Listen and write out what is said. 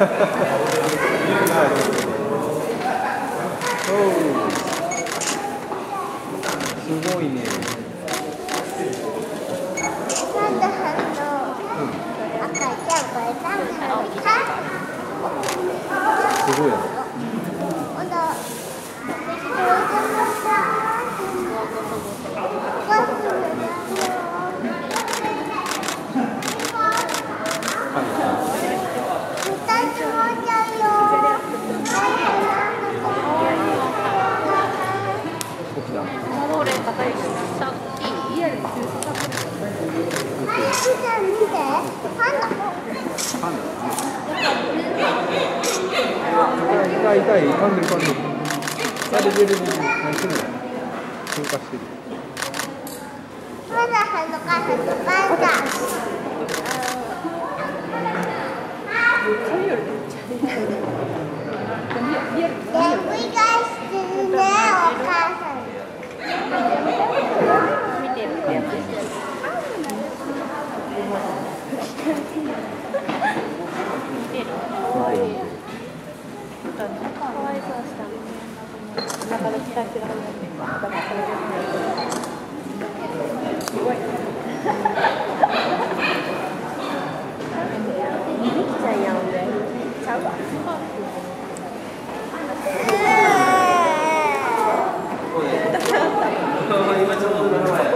すごいね。 なんで赤ちゃんこれ何ですか？ すごいやね。 まだ痛い痛い、噛んでる噛んでる。あれ出る出る。何してるの？噴火してる。 まだ恥ずかしくないんだ。繰り返してるね、お母さん。見てるってやつです。見てる。かわいい。かわいそうした。中のキラキラの。すごい。できちゃうやんね。ちゃうわ。今ちょうど目の前。